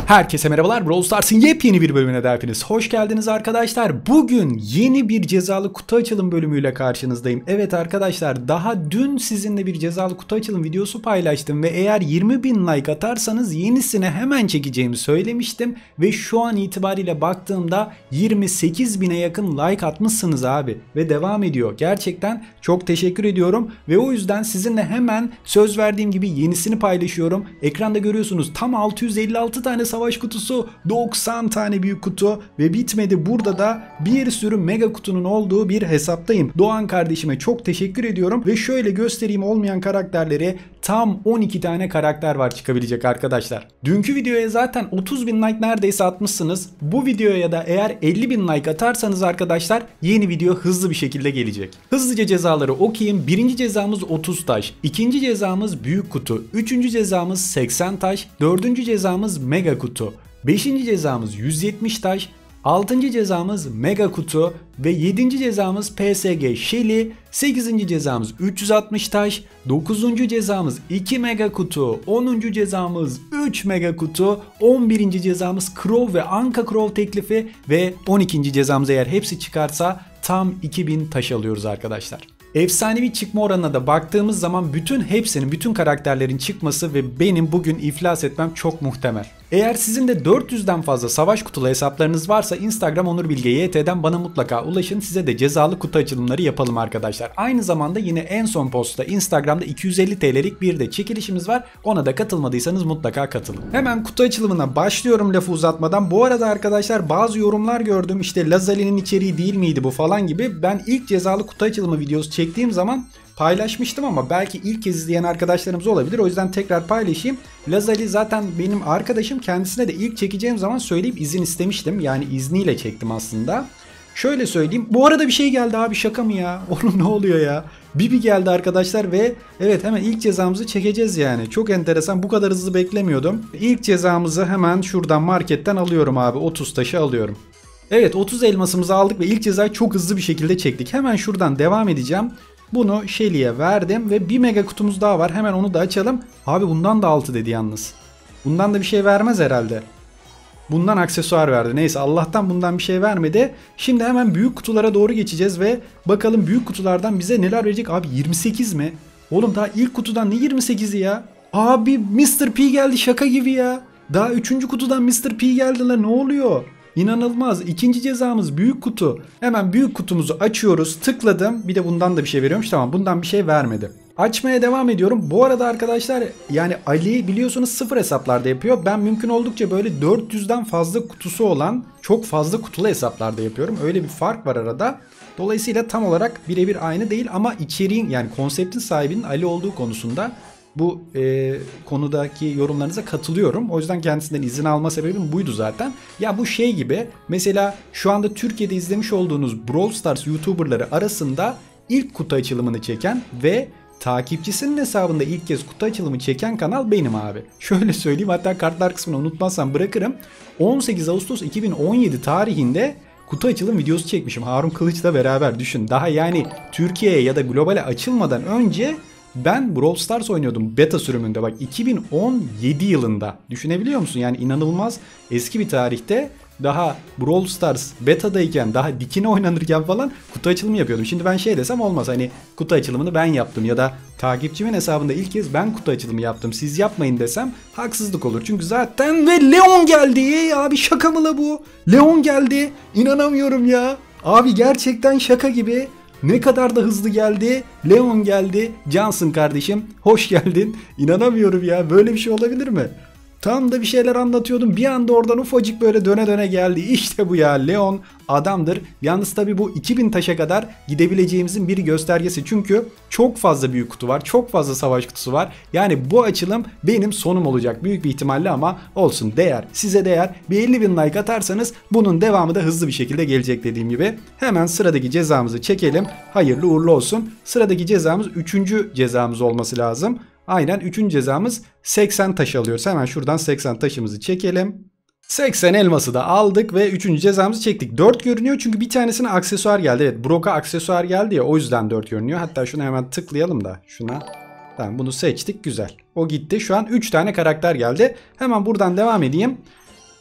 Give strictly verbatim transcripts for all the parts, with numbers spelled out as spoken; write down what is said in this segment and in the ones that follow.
Herkese merhabalar. Brawl Stars'ın yepyeni bir bölümüne de hepiniz hoş geldiniz arkadaşlar. Bugün yeni bir cezalı kutu açılım bölümüyle karşınızdayım. Evet arkadaşlar, daha dün sizinle bir cezalı kutu açılım videosu paylaştım ve eğer yirmi bin like atarsanız yenisini hemen çekeceğimi söylemiştim. Ve şu an itibariyle baktığımda yirmi sekiz bine yakın like atmışsınız abi ve devam ediyor. Gerçekten çok teşekkür ediyorum ve o yüzden sizinle hemen söz verdiğim gibi yenisini paylaşıyorum. Ekranda görüyorsunuz, tam altı yüz elli altı tane savaş kutusu, doksan tane büyük kutu ve bitmedi. Burada da bir sürü mega kutunun olduğu bir hesaptayım. Doğan kardeşime çok teşekkür ediyorum ve şöyle göstereyim olmayan karakterleri. Tam on iki tane karakter var çıkabilecek arkadaşlar. Dünkü videoya zaten otuz bin like neredeyse atmışsınız. Bu videoya da eğer elli bin like atarsanız arkadaşlar yeni video hızlı bir şekilde gelecek. Hızlıca cezaları okuyayım. Birinci cezamız otuz taş. İkinci cezamız büyük kutu. Üçüncü cezamız seksen taş. Dördüncü cezamız mega kutu. Beşinci cezamız yüz yetmiş taş. altıncı cezamız mega kutu ve yedinci cezamız P S G Shelly, sekizinci cezamız üç yüz altmış taş, dokuzuncu cezamız iki mega kutu, onuncu cezamız üç mega kutu, on birinci cezamız Crow ve Anka Crow teklifi ve on ikinci cezamız eğer hepsi çıkarsa tam iki bin taş alıyoruz arkadaşlar. Efsanevi çıkma oranına da baktığımız zaman bütün hepsinin, bütün karakterlerin çıkması ve benim bugün iflas etmem çok muhtemel. Eğer sizin de dört yüzden fazla savaş kutulu hesaplarınız varsa Instagram Onur Bilge Y T'den bana mutlaka ulaşın. Size de cezalı kutu açılımları yapalım arkadaşlar. Aynı zamanda yine en son postta Instagram'da iki yüz elli TL'lik bir de çekilişimiz var. Ona da katılmadıysanız mutlaka katılın. Hemen kutu açılımına başlıyorum lafı uzatmadan. Bu arada arkadaşlar bazı yorumlar gördüm. İşte Lazali'nin içeriği değil miydi bu falan gibi. Ben ilk cezalı kutu açılımı videosu çektiğim zaman paylaşmıştım ama belki ilk kez izleyen arkadaşlarımız olabilir. O yüzden tekrar paylaşayım. Lazali zaten benim arkadaşım. Kendisine de ilk çekeceğim zaman söyleyip izin istemiştim. Yani izniyle çektim aslında. Şöyle söyleyeyim. Bu arada bir şey geldi abi, şaka mı ya? Oğlum ne oluyor ya? Bibi geldi arkadaşlar ve evet hemen ilk cezamızı çekeceğiz yani. Çok enteresan, bu kadar hızlı beklemiyordum. İlk cezamızı hemen şuradan marketten alıyorum abi. otuz taşı alıyorum. Evet, otuz elmasımızı aldık ve ilk cezayı çok hızlı bir şekilde çektik. Hemen şuradan devam edeceğim. Bunu Shelly'e verdim ve bir mega kutumuz daha var. Hemen onu da açalım. Abi bundan da altı dedi yalnız. Bundan da bir şey vermez herhalde. Bundan aksesuar verdi. Neyse, Allah'tan bundan bir şey vermedi. Şimdi hemen büyük kutulara doğru geçeceğiz ve bakalım büyük kutulardan bize neler verecek. Abi yirmi sekiz mi? Oğlum daha ilk kutudan ne yirmi sekizi ya? Abi mister P geldi, şaka gibi ya. Daha üçüncü kutudan mister P geldiler, ne oluyor? İnanılmaz. İkinci cezamız büyük kutu. Hemen büyük kutumuzu açıyoruz. Tıkladım. Bir de bundan da bir şey veriyormuş. Tamam, bundan bir şey vermedi. Açmaya devam ediyorum. Bu arada arkadaşlar, yani Ali biliyorsunuz sıfır hesaplarda yapıyor. Ben mümkün oldukça böyle dört yüzden fazla kutusu olan çok fazla kutulu hesaplarda yapıyorum. Öyle bir fark var arada. Dolayısıyla tam olarak birebir aynı değil ama içeriğin, yani konseptin sahibinin Ali olduğu konusunda bu e, konudaki yorumlarınıza katılıyorum. O yüzden kendisinden izin alma sebebim buydu zaten. Ya bu şey gibi, mesela şu anda Türkiye'de izlemiş olduğunuz Brawl Stars YouTuber'ları arasında ilk kutu açılımını çeken ve takipçisinin hesabında ilk kez kutu açılımı çeken kanal benim abi. Şöyle söyleyeyim, hatta kartlar kısmını unutmazsam bırakırım. on sekiz Ağustos iki bin on yedi tarihinde kutu açılım videosu çekmişim Harun Kılıç'la beraber, düşün. Daha yani Türkiye'ye ya da globale açılmadan önce ben Brawl Stars oynuyordum beta sürümünde, bak iki bin on yedi yılında. Düşünebiliyor musun? Yani inanılmaz eski bir tarihte, daha Brawl Stars betadayken, daha dikine oynanırken falan kutu açılımı yapıyordum. Şimdi ben şey desem olmaz, hani kutu açılımını ben yaptım ya da takipçimin hesabında ilk kez ben kutu açılımı yaptım, siz yapmayın desem haksızlık olur. Çünkü zaten ve Leon geldi abi, şaka mı la bu? Leon geldi, inanamıyorum ya. Abi gerçekten şaka gibi. Ne kadar da hızlı geldi. Leon geldi. Cansın kardeşim, hoş geldin. İnanamıyorum ya, böyle bir şey olabilir mi? Tam da bir şeyler anlatıyordum. Bir anda oradan ufacık böyle döne döne geldi. İşte bu ya, Leon adamdır. Yalnız tabi bu iki bin taşa kadar gidebileceğimizin bir göstergesi. Çünkü çok fazla büyük kutu var. Çok fazla savaş kutusu var. Yani bu açılım benim sonum olacak büyük bir ihtimalle ama olsun, değer. Size değer. Bir elli bin like atarsanız bunun devamı da hızlı bir şekilde gelecek dediğim gibi. Hemen sıradaki cezamızı çekelim. Hayırlı uğurlu olsun. Sıradaki cezamız üçüncü cezamız olması lazım. Aynen, üçüncü cezamız seksen taş alıyoruz. Hemen şuradan seksen taşımızı çekelim. seksen elması da aldık ve üçüncü cezamızı çektik. dört görünüyor çünkü bir tanesine aksesuar geldi. Evet, Brock'a aksesuar geldi ya, o yüzden dört görünüyor. Hatta şunu hemen tıklayalım da şuna. Tamam, bunu seçtik, güzel. O gitti. Şu an üç tane karakter geldi. Hemen buradan devam edeyim.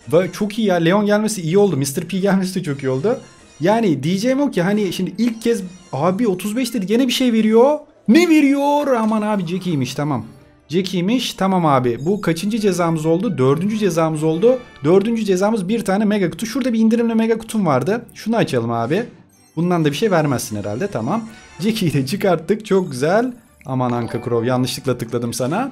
Ve çok iyi ya. Leon gelmesi iyi oldu. mister P gelmesi de çok iyi oldu. Yani diyeceğim o ki hani şimdi ilk kez abi otuz beş dedi gene bir şey veriyor. Ne veriyor? Aman abi Jackie'ymiş tamam. Jackie'ymiş tamam abi. Bu kaçıncı cezamız oldu? Dördüncü cezamız oldu. Dördüncü cezamız bir tane mega kutu. Şurada bir indirimli mega kutum vardı. Şunu açalım abi. Bundan da bir şey vermezsin herhalde tamam. Jackie'yi de çıkarttık çok güzel. Aman Anka Crow yanlışlıkla tıkladım sana.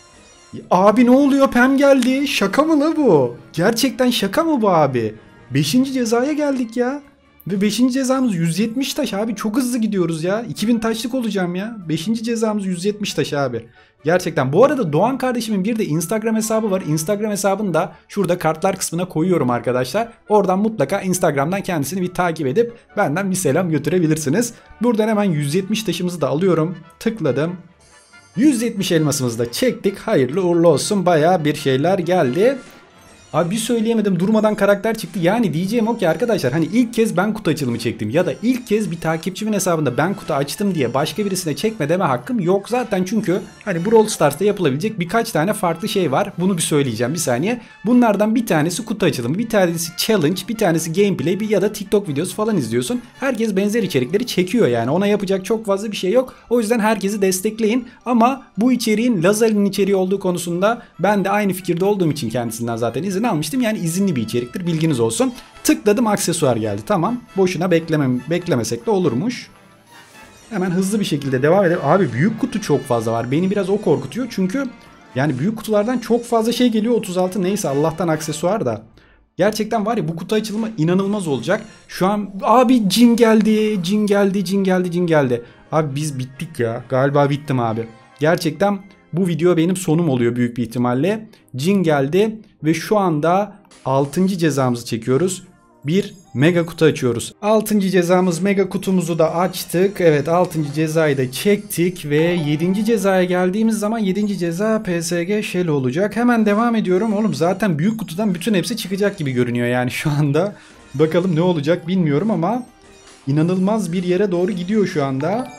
Abi ne oluyor? Pem geldi. Şaka mı la bu? Gerçekten şaka mı bu abi? beşinci cezaya geldik ya. Ve beşinci cezamız yüz yetmiş taş abi. Çok hızlı gidiyoruz ya. iki bin taşlık olacağım ya. beşinci cezamız yüz yetmiş taş abi. Gerçekten. Bu arada Doğan kardeşimin bir de Instagram hesabı var. Instagram hesabını da şurada kartlar kısmına koyuyorum arkadaşlar. Oradan mutlaka Instagram'dan kendisini bir takip edip benden bir selam götürebilirsiniz. Buradan hemen yüz yetmiş taşımızı da alıyorum. Tıkladım. yüz yetmiş elmasımızı da çektik. Hayırlı uğurlu olsun. Bayağı bir şeyler geldi. Abi bir söyleyemedim durmadan karakter çıktı. Yani diyeceğim o ki arkadaşlar hani ilk kez ben kutu açılımı çektim. Ya da ilk kez bir takipçimin hesabında ben kutu açtım diye başka birisine çekme deme hakkım yok zaten. Çünkü hani Brawl Stars'ta yapılabilecek birkaç tane farklı şey var. Bunu bir söyleyeceğim bir saniye. Bunlardan bir tanesi kutu açılımı. Bir tanesi challenge. Bir tanesi gameplay. Bir ya da TikTok videosu falan izliyorsun. Herkes benzer içerikleri çekiyor yani. Ona yapacak çok fazla bir şey yok. O yüzden herkesi destekleyin. Ama bu içeriğin Lazali'nin içeriği olduğu konusunda ben de aynı fikirde olduğum için kendisinden zaten izin almıştım. Yani izinli bir içeriktir. Bilginiz olsun. Tıkladım aksesuar geldi. Tamam. Boşuna beklemem, beklemesek de olurmuş. Hemen hızlı bir şekilde devam edelim. Abi büyük kutu çok fazla var. Beni biraz o korkutuyor. Çünkü yani büyük kutulardan çok fazla şey geliyor. otuz altı neyse Allah'tan aksesuar da. Gerçekten var ya bu kutu açılımı inanılmaz olacak. Şu an abi cin geldi. Cin geldi. Cin geldi. Cin geldi. Abi biz bittik ya. Galiba bittim abi. Gerçekten bu video benim sonum oluyor büyük bir ihtimalle. Cin geldi ve şu anda altıncı cezamızı çekiyoruz. Bir mega kutu açıyoruz. altıncı cezamız mega kutumuzu da açtık. Evet altıncı cezayı da çektik ve yedinci cezaya geldiğimiz zaman yedinci ceza P S G Shell olacak. Hemen devam ediyorum. Oğlum zaten büyük kutudan bütün hepsi çıkacak gibi görünüyor yani şu anda. Bakalım ne olacak bilmiyorum ama inanılmaz bir yere doğru gidiyor şu anda.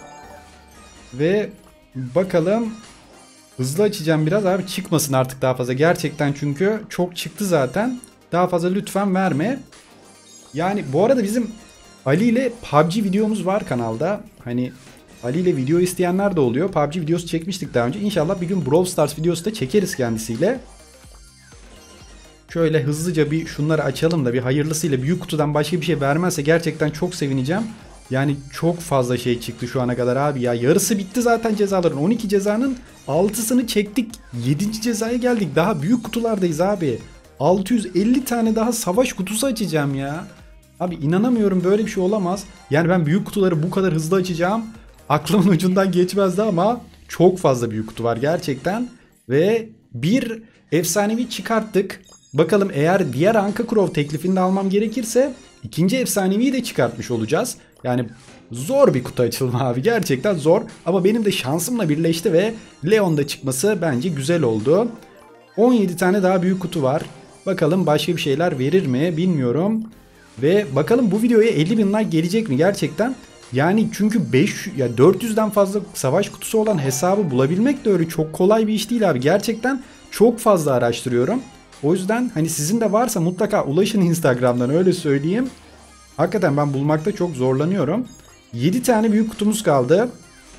Ve bakalım. Hızlı açacağım biraz abi çıkmasın artık daha fazla. Gerçekten çünkü çok çıktı zaten. Daha fazla lütfen verme. Yani bu arada bizim Ali ile P U B G videomuz var kanalda. Hani Ali ile video isteyenler de oluyor. P U B G videosu çekmiştik daha önce. İnşallah bir gün Brawl Stars videosu da çekeriz kendisiyle. Şöyle hızlıca bir şunları açalım da bir hayırlısıyla büyük kutudan başka bir şey vermezse gerçekten çok sevineceğim. Yani çok fazla şey çıktı şu ana kadar abi ya. Yarısı bitti zaten cezaların. on iki cezanın altısını çektik. yedinci cezaya geldik. Daha büyük kutulardayız abi. altı yüz elli tane daha savaş kutusu açacağım ya. Abi inanamıyorum böyle bir şey olamaz. Yani ben büyük kutuları bu kadar hızlı açacağım. Aklımın ucundan geçmezdi ama çok fazla büyük kutu var gerçekten. Ve bir efsanevi çıkarttık. Bakalım eğer diğer Anka Crow teklifini de almam gerekirse ikinci efsaneviyi de çıkartmış olacağız. Yani zor bir kutu açılımı abi gerçekten zor ama benim de şansımla birleşti ve Leon'da çıkması bence güzel oldu. on yedi tane daha büyük kutu var. Bakalım başka bir şeyler verir mi bilmiyorum. Ve bakalım bu videoya elli bin like gelecek mi gerçekten? Yani çünkü beş ya dört yüzden fazla savaş kutusu olan hesabı bulabilmek de öyle çok kolay bir iş değil abi. Gerçekten çok fazla araştırıyorum. O yüzden hani sizin de varsa mutlaka ulaşın Instagram'dan öyle söyleyeyim. Hakikaten ben bulmakta çok zorlanıyorum. yedi tane büyük kutumuz kaldı.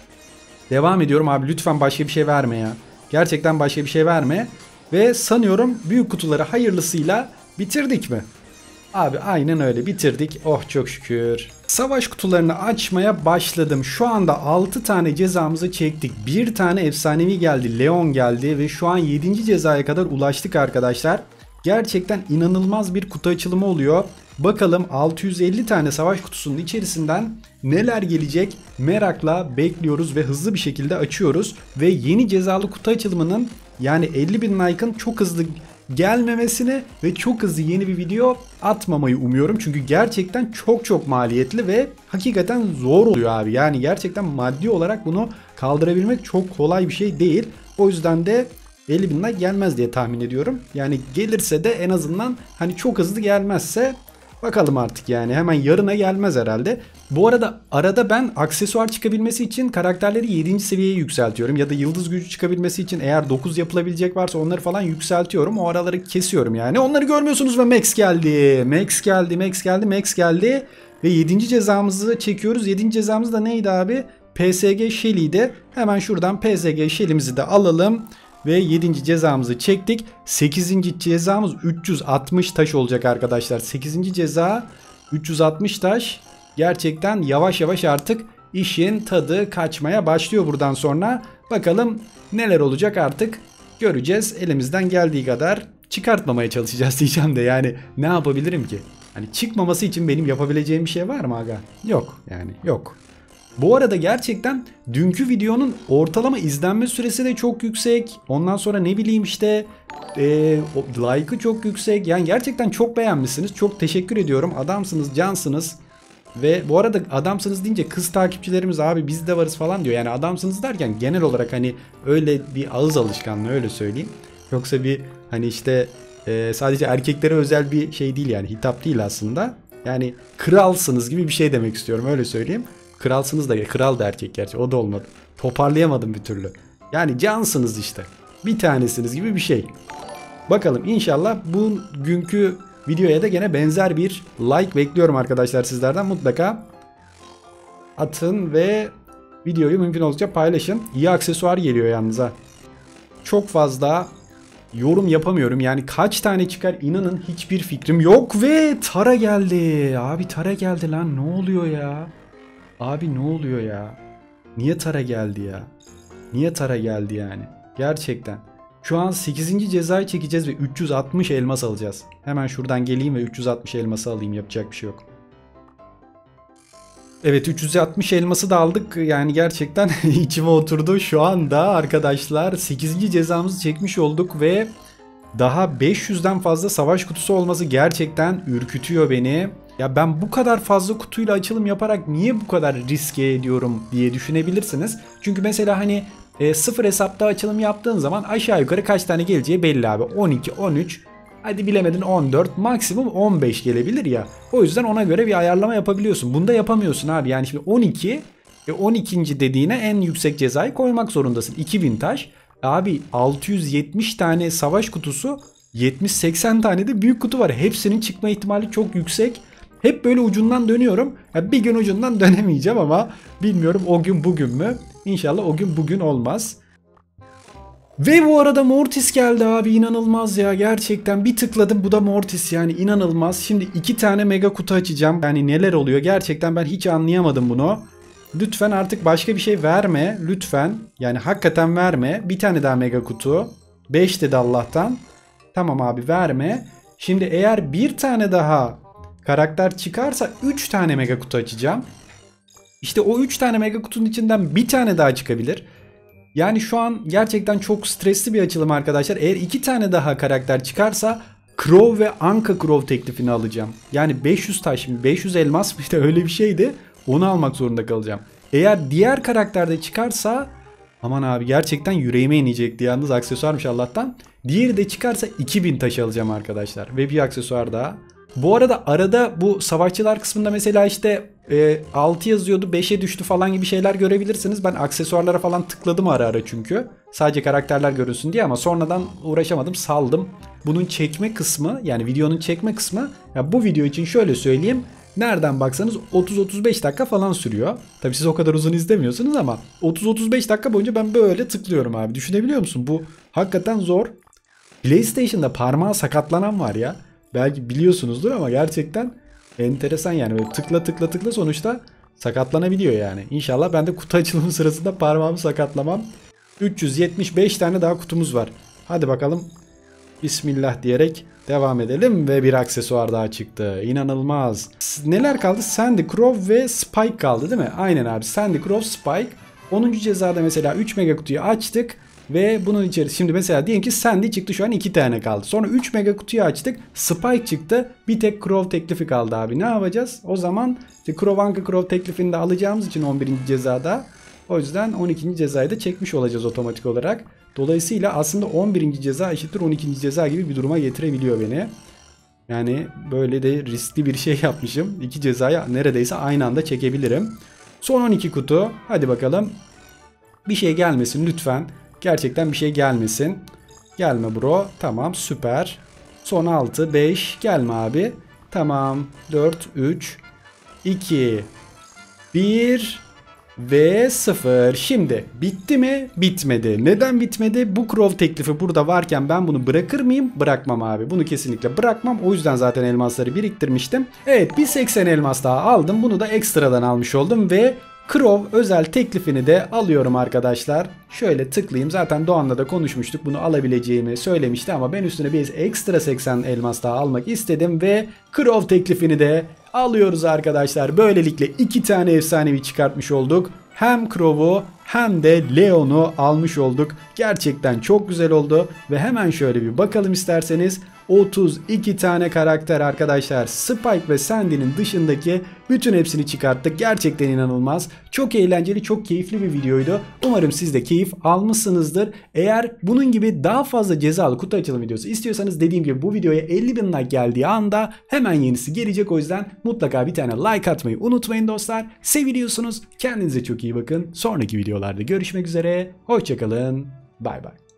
Devam ediyorum abi lütfen başka bir şey verme ya. Gerçekten başka bir şey verme. Ve sanıyorum büyük kutuları hayırlısıyla bitirdik mi? Abi aynen öyle bitirdik. Oh çok şükür. Savaş kutularını açmaya başladım. Şu anda altı tane cezamızı çektik. Bir tane efsanevi geldi. Leon geldi ve şu an yedinci cezaya kadar ulaştık arkadaşlar. Gerçekten inanılmaz bir kutu açılımı oluyor. Bakalım altı yüz elli tane savaş kutusunun içerisinden neler gelecek merakla bekliyoruz ve hızlı bir şekilde açıyoruz. Ve yeni cezalı kutu açılımının yani elli bin like'ın çok hızlı gelmemesini ve çok hızlı yeni bir video atmamayı umuyorum. Çünkü gerçekten çok çok maliyetli ve hakikaten zor oluyor abi. Yani gerçekten maddi olarak bunu kaldırabilmek çok kolay bir şey değil. O yüzden de elli bin like gelmez diye tahmin ediyorum. Yani gelirse de en azından hani çok hızlı gelmezse Bakalım artık yani hemen yarına gelmez herhalde. Bu arada arada ben aksesuar çıkabilmesi için karakterleri yedinci seviyeye yükseltiyorum. Ya da yıldız gücü çıkabilmesi için eğer dokuz yapılabilecek varsa onları falan yükseltiyorum. O araları kesiyorum yani. Onları görmüyorsunuz ve Max geldi. Max geldi, Max geldi, Max geldi. Ve yedinci cezamızı çekiyoruz. yedinci cezamız da neydi abi? P S G Shelly'de. Hemen şuradan P S G Shelly'mizi de alalım. Ve yedinci cezamızı çektik. sekizinci cezamız üç yüz altmış taş olacak arkadaşlar. sekizinci ceza üç yüz altmış taş. Gerçekten yavaş yavaş artık işin tadı kaçmaya başlıyor buradan sonra. Bakalım neler olacak artık göreceğiz. Elimizden geldiği kadar çıkartmamaya çalışacağız diyeceğim de yani ne yapabilirim ki? Hani çıkmaması için benim yapabileceğim bir şey var mı aga? Yok yani yok. Bu arada gerçekten dünkü videonun ortalama izlenme süresi de çok yüksek. Ondan sonra ne bileyim işte e, like'ı çok yüksek. Yani gerçekten çok beğenmişsiniz. Çok teşekkür ediyorum. Adamsınız, cansınız. Ve bu arada adamsınız deyince kız takipçilerimiz abi biz de varız falan diyor. Yani adamsınız derken genel olarak hani öyle bir ağız alışkanlığı öyle söyleyeyim. Yoksa bir hani işte e, sadece erkeklere özel bir şey değil yani hitap değil aslında. Yani kralsınız gibi bir şey demek istiyorum öyle söyleyeyim. Kralsınız da kral da erkek gerçi o da olmadı. Toparlayamadım bir türlü. Yani cansınız işte. Bir tanesiniz gibi bir şey. Bakalım inşallah bugünkü videoya da gene benzer bir like bekliyorum arkadaşlar sizlerden. Mutlaka atın ve videoyu mümkün oldukça paylaşın. İyi aksesuar geliyor yalnız ha. Çok fazla yorum yapamıyorum. Yani kaç tane çıkar inanın hiçbir fikrim yok. Ve Tara geldi. Abi Tara geldi lan ne oluyor ya? Abi ne oluyor ya? Niye Tara geldi ya? Niye Tara geldi yani? Gerçekten. Şu an sekizinci cezayı çekeceğiz ve üç yüz altmış elmas alacağız. Hemen şuradan geleyim ve üç yüz altmış elması alayım. Yapacak bir şey yok. Evet üç yüz altmış elması da aldık. Yani gerçekten içime oturdu. Şu anda arkadaşlar sekizinci cezamızı çekmiş olduk ve daha beş yüzden fazla savaş kutusu olması gerçekten ürkütüyor beni. Ya ben bu kadar fazla kutuyla açılım yaparak niye bu kadar riske ediyorum diye düşünebilirsiniz. Çünkü mesela hani e, sıfır hesapta açılım yaptığın zaman aşağı yukarı kaç tane geleceği belli abi. on iki, on üç, hadi bilemedin on dört, maksimum on beş gelebilir ya. O yüzden ona göre bir ayarlama yapabiliyorsun. Bunda yapamıyorsun abi. Yani şimdi on iki, e, on ikinci dediğine en yüksek cezayı koymak zorundasın. iki bin taş. Abi altı yüz yetmiş tane savaş kutusu, yetmiş seksen tane de büyük kutu var. Hepsinin çıkma ihtimali çok yüksek. Hep böyle ucundan dönüyorum. Ya bir gün ucundan dönemeyeceğim ama bilmiyorum o gün bugün mü? İnşallah o gün bugün olmaz. Ve bu arada Mortis geldi abi, inanılmaz ya, gerçekten bir tıkladım bu da Mortis, yani inanılmaz. Şimdi iki tane mega kutu açacağım. Yani neler oluyor gerçekten ben hiç anlayamadım bunu. Lütfen artık başka bir şey verme lütfen. Yani hakikaten verme. Bir tane daha mega kutu. beş dedi Allah'tan. Tamam abi verme. Şimdi eğer bir tane daha karakter çıkarsa üç tane mega kutu açacağım. İşte o üç tane mega kutunun içinden bir tane daha çıkabilir. Yani şu an gerçekten çok stresli bir açılım arkadaşlar. Eğer iki tane daha karakter çıkarsa Crow ve Anka Crow teklifini alacağım. Yani beş yüz taş, beş yüz elmas bir de öyle bir şeydi. Onu almak zorunda kalacağım. Eğer diğer karakterde çıkarsa aman abi gerçekten yüreğime inecekti. Yalnız aksesuarmış Allah'tan. Diğeri de çıkarsa iki bin taş alacağım arkadaşlar. Ve bir aksesuar daha. Bu arada arada bu savaşçılar kısmında mesela işte e, altı yazıyordu beşe düştü falan gibi şeyler görebilirsiniz. Ben aksesuarlara falan tıkladım ara ara çünkü. Sadece karakterler görünsün diye ama sonradan uğraşamadım, saldım. Bunun çekme kısmı, yani videonun çekme kısmı, ya bu video için şöyle söyleyeyim. Nereden baksanız otuz otuz beş dakika falan sürüyor. Tabii siz o kadar uzun izlemiyorsunuz ama otuz otuz beş dakika boyunca ben böyle tıklıyorum abi. Düşünebiliyor musun? Bu hakikaten zor. PlayStation'da parmağı sakatlanan var ya. Belki biliyorsunuzdur ama gerçekten enteresan yani. Böyle tıkla tıkla tıkla sonuçta sakatlanabiliyor yani. İnşallah ben de kutu açılımı sırasında parmağımı sakatlamam. üç yüz yetmiş beş tane daha kutumuz var. Hadi bakalım. Bismillah diyerek devam edelim ve bir aksesuar daha çıktı. İnanılmaz. Neler kaldı? Sandy, Crow ve Spike kaldı değil mi? Aynen abi. Sandy, Crow, Spike. onuncu cezada mesela üç mega kutuyu açtık. Ve bunun içerisinde şimdi mesela diyelim ki Sandy çıktı, şu an iki tane kaldı. Sonra üç mega kutuyu açtık. Spike çıktı. Bir tek Crow teklifi kaldı abi. Ne yapacağız? O zaman işte Crow Anka Crow teklifini de alacağımız için on birinci cezada. O yüzden on ikinci cezayı da çekmiş olacağız otomatik olarak. Dolayısıyla aslında on birinci ceza eşittir on ikinci ceza gibi bir duruma getirebiliyor beni. Yani böyle de riskli bir şey yapmışım. İki cezayı neredeyse aynı anda çekebilirim. Son on iki kutu. Hadi bakalım. Bir şey gelmesin lütfen. Gerçekten bir şey gelmesin. Gelme bro. Tamam, süper. Son altı, beş. Gelme abi. Tamam. dört, üç, iki, bir ve sıfır. Şimdi bitti mi? Bitmedi. Neden bitmedi? Bu Crow teklifi burada varken ben bunu bırakır mıyım? Bırakmam abi. Bunu kesinlikle bırakmam. O yüzden zaten elmasları biriktirmiştim. Evet, bir seksen elmas daha aldım. Bunu da ekstradan almış oldum ve Crow özel teklifini de alıyorum arkadaşlar. Şöyle tıklayayım. Zaten Doğan'la da konuşmuştuk. Bunu alabileceğimi söylemişti ama ben üstüne bir ekstra seksen elmas daha almak istedim ve Crow teklifini de alıyoruz arkadaşlar. Böylelikle iki tane efsanevi çıkartmış olduk. Hem Crow'u hem de Leon'u almış olduk. Gerçekten çok güzel oldu. Ve hemen şöyle bir bakalım isterseniz. otuz iki tane karakter arkadaşlar. Spike ve Sandy'nin dışındaki bütün hepsini çıkarttık. Gerçekten inanılmaz. Çok eğlenceli, çok keyifli bir videoydu. Umarım siz de keyif almışsınızdır. Eğer bunun gibi daha fazla cezalı kutu açılım videosu istiyorsanız dediğim gibi bu videoya elli bin like geldiği anda hemen yenisi gelecek. O yüzden mutlaka bir tane like atmayı unutmayın dostlar. Seviliyorsunuz. Kendinize çok iyi bakın. Sonraki videolarda görüşmek üzere. Hoşçakalın. Bay bay.